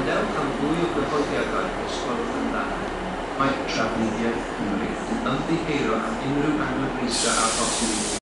Gwrandewch am fwy o gyhoeddiadau dosbarth yn dda. Mae trafnidiaeth Cymru yn ymddiheuro am unrhyw anghyfleusau a phosibl.